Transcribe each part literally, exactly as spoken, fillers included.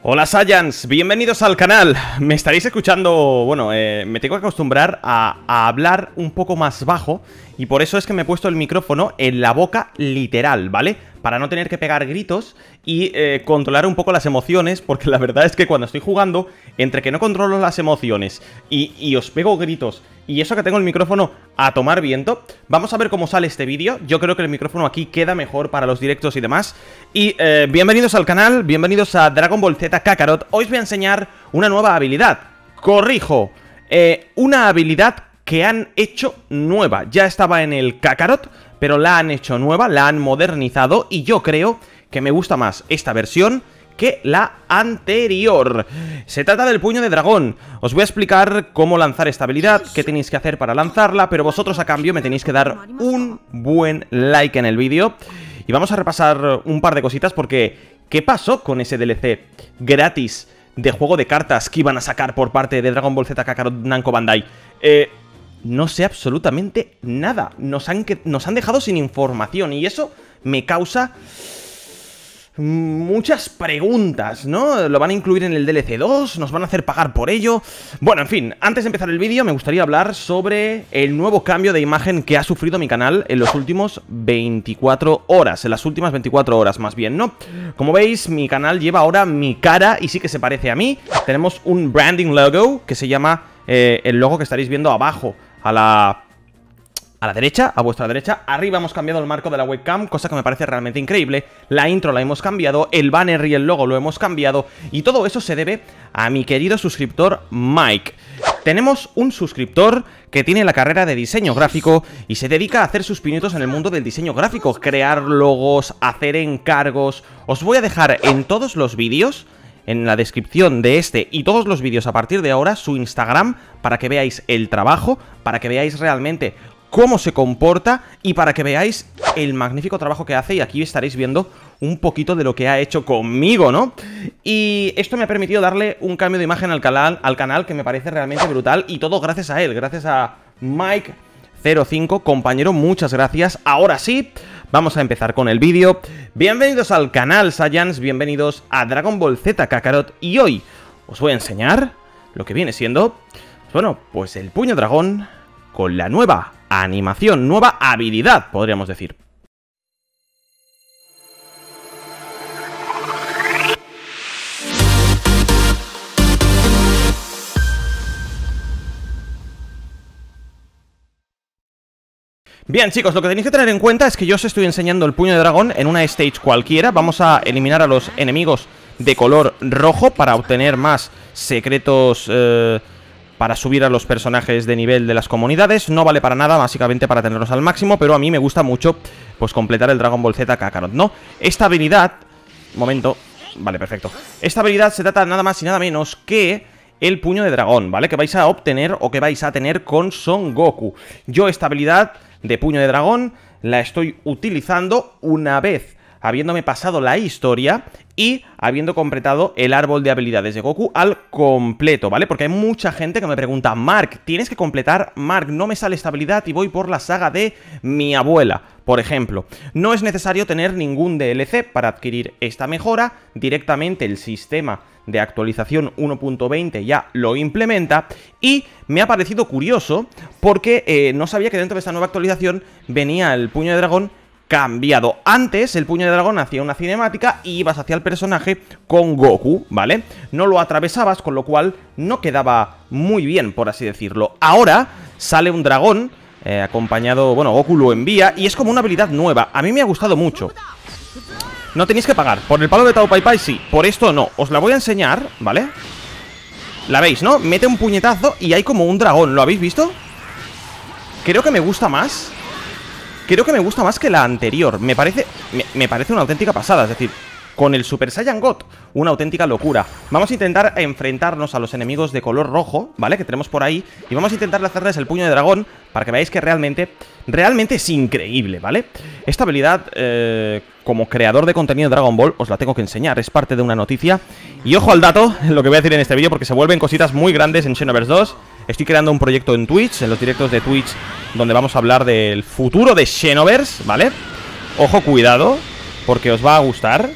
Hola Saiyans, bienvenidos al canal. Me estaréis escuchando, bueno, eh, me tengo que acostumbrar a, a hablar un poco más bajo y por eso es que me he puesto el micrófono en la boca literal, ¿vale? Para no tener que pegar gritos y eh, controlar un poco las emociones, porque la verdad es que cuando estoy jugando, entre que no controlo las emociones y, y os pego gritos y eso que tengo el micrófono a tomar viento, vamos a ver cómo sale este vídeo. Yo creo que el micrófono aquí queda mejor para los directos y demás. Y eh, bienvenidos al canal, bienvenidos a Dragon Ball Z Kakarot. Hoy os voy a enseñar una nueva habilidad. Corrijo, eh, una habilidad que han hecho nueva. Ya estaba en el Kakarot, pero la han hecho nueva, la han modernizado y yo creo que me gusta más esta versión que la anterior. Se trata del puño de dragón. Os voy a explicar cómo lanzar esta habilidad, qué tenéis que hacer para lanzarla, pero vosotros a cambio me tenéis que dar un buen like en el vídeo. Y vamos a repasar un par de cositas porque ¿qué pasó con ese D L C gratis de juego de cartas que iban a sacar por parte de Dragon Ball Z Kakarot Namco Bandai? Eh... No sé absolutamente nada. Nos han, que, nos han dejado sin información y eso me causa muchas preguntas, ¿no? ¿Lo van a incluir en el D L C dos? ¿Nos van a hacer pagar por ello? Bueno, en fin, antes de empezar el vídeo me gustaría hablar sobre el nuevo cambio de imagen que ha sufrido mi canal en los últimos veinticuatro horas, en las últimas veinticuatro horas más bien, ¿no? Como veis, mi canal lleva ahora mi cara y sí que se parece a mí. Tenemos un branding logo que se llama eh, el logo que estaréis viendo abajo a la... a la derecha, a vuestra derecha. Arriba hemos cambiado el marco de la webcam, cosa que me parece realmente increíble. La intro la hemos cambiado, el banner y el logo lo hemos cambiado. Y todo eso se debe a mi querido suscriptor Mike. Tenemos un suscriptor que tiene la carrera de diseño gráfico y se dedica a hacer sus pinitos en el mundo del diseño gráfico. Crear logos, hacer encargos. Os voy a dejar en todos los vídeos, en la descripción de este y todos los vídeos a partir de ahora, su Instagram, para que veáis el trabajo, para que veáis realmente cómo se comporta y para que veáis el magnífico trabajo que hace. Y aquí estaréis viendo un poquito de lo que ha hecho conmigo, ¿no? Y esto me ha permitido darle un cambio de imagen al canal, al canal que me parece realmente brutal y todo gracias a él, gracias a Mike cero cinco, compañero, muchas gracias. Ahora sí, vamos a empezar con el vídeo. Bienvenidos al canal Saiyans, bienvenidos a Dragon Ball Z Kakarot y hoy os voy a enseñar lo que viene siendo, bueno, pues el puño dragón con la nueva animación, nueva habilidad, podríamos decir. Bien chicos, lo que tenéis que tener en cuenta es que yo os estoy enseñando el puño de dragón en una stage cualquiera. Vamos a eliminar a los enemigos de color rojo para obtener más secretos eh, para subir a los personajes de nivel de las comunidades. No vale para nada, básicamente para tenerlos al máximo, pero a mí me gusta mucho pues completar el Dragon Ball Z Kakarot, ¿no? Esta habilidad... Momento... Vale, perfecto. Esta habilidad se trata nada más y nada menos que el puño de dragón, ¿vale? Que vais a obtener o que vais a tener con Son Goku. Yo esta habilidad de puño de dragón la estoy utilizando una vez habiéndome pasado la historia y habiendo completado el árbol de habilidades de Goku al completo, ¿vale? Porque hay mucha gente que me pregunta: Mark, tienes que completar, Mark, no me sale esta habilidad y voy por la saga de mi abuela, por ejemplo. No es necesario tener ningún D L C para adquirir esta mejora, directamente el sistema de actualización uno punto veinte ya lo implementa y me ha parecido curioso porque eh, no sabía que dentro de esta nueva actualización venía el puño de dragón cambiado. Antes el puño de dragón hacía una cinemática y ibas hacia el personaje con Goku, ¿vale? No lo atravesabas, con lo cual no quedaba muy bien, por así decirlo. Ahora sale un dragón eh, acompañado, bueno, Goku lo envía y es como una habilidad nueva. A mí me ha gustado mucho. No tenéis que pagar. Por el palo de Tao Pai Pai sí, por esto no. Os la voy a enseñar, ¿vale? La veis, ¿no? Mete un puñetazo y hay como un dragón. ¿Lo habéis visto? Creo que me gusta más. Creo que me gusta más que la anterior. Me parece, me, me parece una auténtica pasada. Es decir, con el Super Saiyan God, una auténtica locura. Vamos a intentar enfrentarnos a los enemigos de color rojo, ¿vale? Que tenemos por ahí. Y vamos a intentar hacerles el puño de dragón para que veáis que realmente, realmente es increíble, ¿vale? Esta habilidad, eh, como creador de contenido de Dragon Ball, os la tengo que enseñar. Es parte de una noticia. Y ojo al dato, lo que voy a decir en este vídeo, porque se vuelven cositas muy grandes en Xenoverse dos. Estoy creando un proyecto en Twitch, en los directos de Twitch, donde vamos a hablar del futuro de Xenoverse, ¿vale? Ojo, cuidado, porque os va a gustar.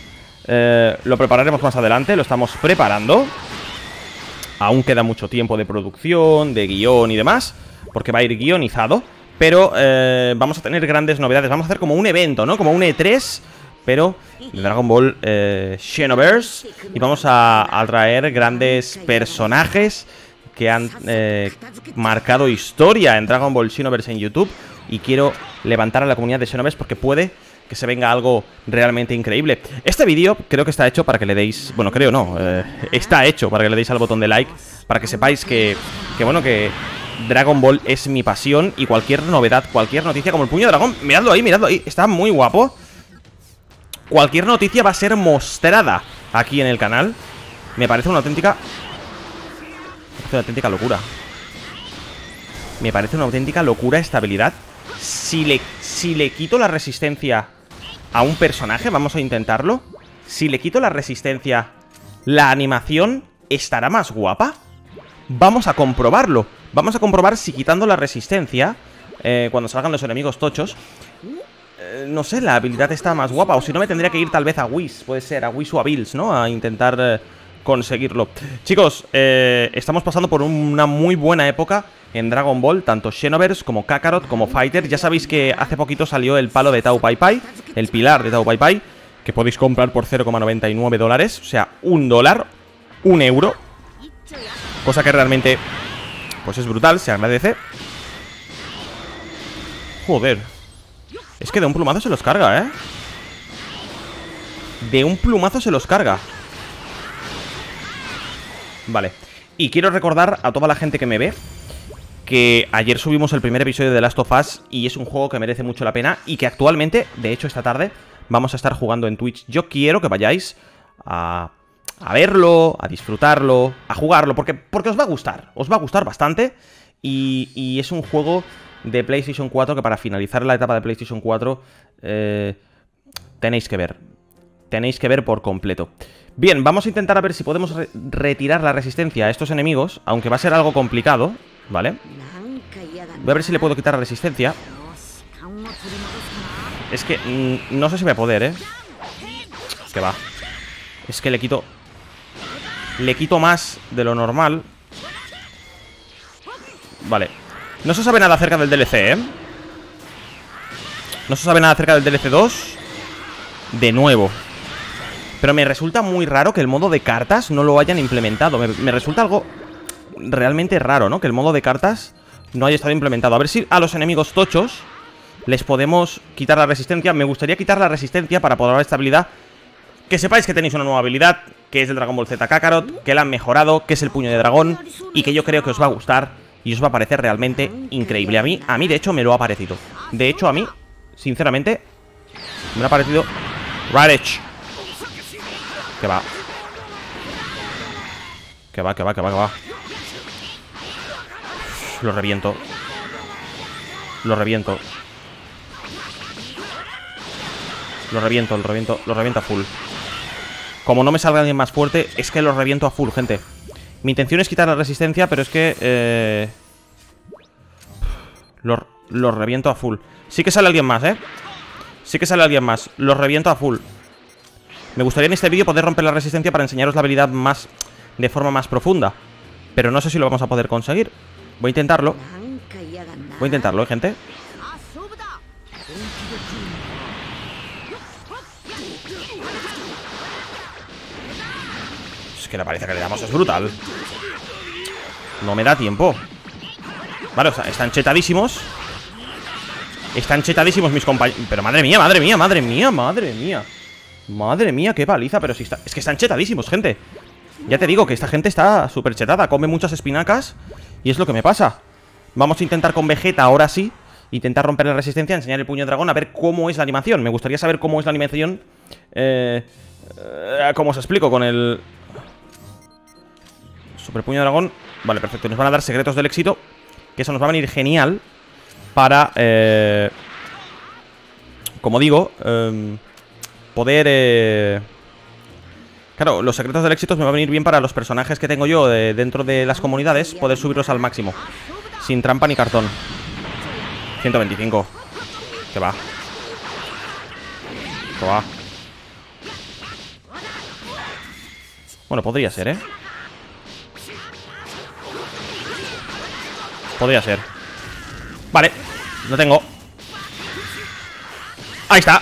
eh, lo prepararemos más adelante. Lo estamos preparando. Aún queda mucho tiempo de producción, de guión y demás, porque va a ir guionizado. Pero eh, vamos a tener grandes novedades. Vamos a hacer como un evento, ¿no? Como un E tres, pero de Dragon Ball eh, Xenoverse. Y vamos a, a traer grandes personajes que han eh, marcado historia en Dragon Ball Xenoverse en YouTube. Y quiero levantar a la comunidad de Xenoverse porque puede que se venga algo realmente increíble. Este vídeo creo que está hecho para que le deis... Bueno, creo no, eh, está hecho para que le deis al botón de like, para que sepáis que, que, bueno, que Dragon Ball es mi pasión. Y cualquier novedad, cualquier noticia, como el puño de dragón, miradlo ahí, miradlo ahí, está muy guapo. Cualquier noticia va a ser mostrada aquí en el canal. Me parece una auténtica... Me parece una auténtica locura. Me parece una auténtica locura esta habilidad. Si le, si le quito la resistencia a un personaje, vamos a intentarlo. Si le quito la resistencia, ¿la animación estará más guapa? Vamos a comprobarlo. Vamos a comprobar si quitando la resistencia, eh, cuando salgan los enemigos tochos, eh, no sé, la habilidad está más guapa. O si no, me tendría que ir tal vez a Whis. Puede ser, a Whis o a Bills, ¿no? A intentar eh, conseguirlo. Chicos, eh, estamos pasando por una muy buena época en Dragon Ball, tanto Xenoverse como Kakarot como Fighter. Ya sabéis que hace poquito salió el palo de Tao Pai Pai, el pilar de Tao Pai Pai, que podéis comprar por cero coma noventa y nueve dólares. O sea, un dólar, un euro. Cosa que realmente, pues es brutal, se agradece. Joder. Es que de un plumazo se los carga, ¿eh? De un plumazo se los carga. Vale. Y quiero recordar a toda la gente que me ve que ayer subimos el primer episodio de The Last of Us y es un juego que merece mucho la pena y que actualmente, de hecho esta tarde, vamos a estar jugando en Twitch. Yo quiero que vayáis a, a verlo, a disfrutarlo, a jugarlo, porque, porque os va a gustar, os va a gustar bastante. Y, y es un juego de PlayStation cuatro que para finalizar la etapa de PlayStation cuatro eh, tenéis que ver. Tenéis que ver por completo. Bien, vamos a intentar a ver si podemos re retirar la resistencia a estos enemigos, aunque va a ser algo complicado, ¿vale? Voy a ver si le puedo quitar la resistencia. Es que mmm, no sé si voy a poder, ¿eh? Que va. Es que le quito... Le quito más de lo normal. Vale. No se sabe nada acerca del D L C, ¿eh? No se sabe nada acerca del D L C dos. De nuevo. Pero me resulta muy raro que el modo de cartas no lo hayan implementado. Me, me resulta algo realmente raro, ¿no? Que el modo de cartas no haya estado implementado. A ver si a los enemigos tochos les podemos quitar la resistencia. Me gustaría quitar la resistencia para poder dar esta habilidad. Que sepáis que tenéis una nueva habilidad, que es el Dragon Ball Z Kakarot, que la han mejorado, que es el puño de dragón, y que yo creo que os va a gustar y os va a parecer realmente increíble. A mí, a mí de hecho, me lo ha parecido. De hecho, a mí, sinceramente, me lo ha parecido Raditz. Que va. Que va, que va, que va, que va. Lo reviento. Lo reviento. Lo reviento, lo reviento, lo reviento a full. Como no me salga alguien más fuerte, es que lo reviento a full, gente. Mi intención es quitar la resistencia, pero es que eh... lo, lo reviento a full. Sí que sale alguien más, ¿eh? Sí que sale alguien más. Lo reviento a full. Me gustaría en este vídeo poder romper la resistencia para enseñaros la habilidad más de forma más profunda, pero no sé si lo vamos a poder conseguir. Voy a intentarlo. Voy a intentarlo, ¿eh, gente? Es que la paliza que le damos es brutal. No me da tiempo. Vale, o sea, están chetadísimos. Están chetadísimos mis compañeros. Pero madre mía, madre mía, madre mía, madre mía. Madre mía, qué paliza. Pero si está... Es que están chetadísimos, gente. Ya te digo que esta gente está súper chetada. Come muchas espinacas y es lo que me pasa. Vamos a intentar con Vegeta, ahora sí, intentar romper la resistencia, enseñar el puño de dragón, a ver cómo es la animación. Me gustaría saber cómo es la animación. Eh... eh ¿Cómo os explico? Con el... Super puño de dragón. Vale, perfecto. Nos van a dar secretos del éxito, que eso nos va a venir genial para... Eh... Como digo... Eh... Poder... Eh... Claro, los secretos del éxito me va a venir bien para los personajes que tengo yo de, dentro de las comunidades, poder subirlos al máximo, sin trampa ni cartón. ciento veinticinco. Que va. Que va. Bueno, podría ser, ¿eh? Podría ser. Vale, lo tengo. Ahí está.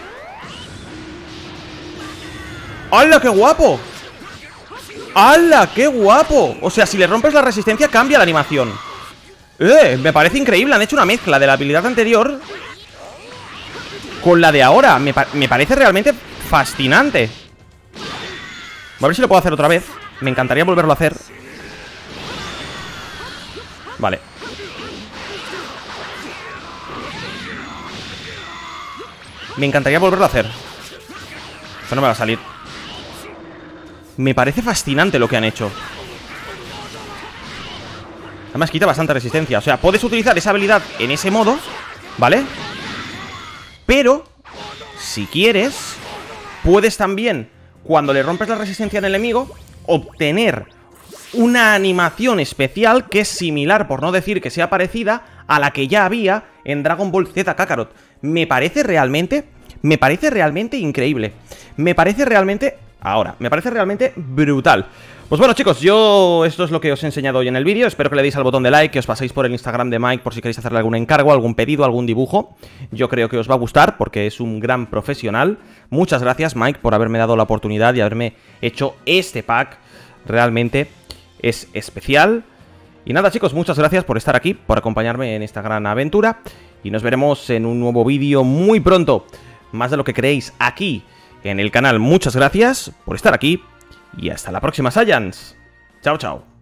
¡Hala, qué guapo! ¡Hala, qué guapo! O sea, si le rompes la resistencia, cambia la animación. ¡Eh! Me parece increíble. Han hecho una mezcla de la habilidad anterior con la de ahora. Me, pa me parece realmente fascinante. Voy a ver si lo puedo hacer otra vez. Me encantaría volverlo a hacer. Vale. Me encantaría volverlo a hacer. Esto no me va a salir. Me parece fascinante lo que han hecho. Además quita bastante resistencia. O sea, puedes utilizar esa habilidad en ese modo, ¿vale? Pero, si quieres, puedes también, cuando le rompes la resistencia al enemigo, obtener una animación especial que es similar, por no decir que sea parecida, a la que ya había en Dragon Ball Z Kakarot. Me parece realmente, me parece realmente increíble. Me parece realmente... Ahora, me parece realmente brutal. Pues bueno, chicos, yo esto es lo que os he enseñado hoy en el vídeo. Espero que le deis al botón de like, que os paséis por el Instagram de Mike por si queréis hacerle algún encargo, algún pedido, algún dibujo. Yo creo que os va a gustar porque es un gran profesional. Muchas gracias, Mike, por haberme dado la oportunidad y haberme hecho este pack. Realmente es especial. Y nada, chicos, muchas gracias por estar aquí, por acompañarme en esta gran aventura. Y nos veremos en un nuevo vídeo muy pronto. Más de lo que creéis aquí en el canal. Muchas gracias por estar aquí y hasta la próxima, Saiyans. Chao, chao.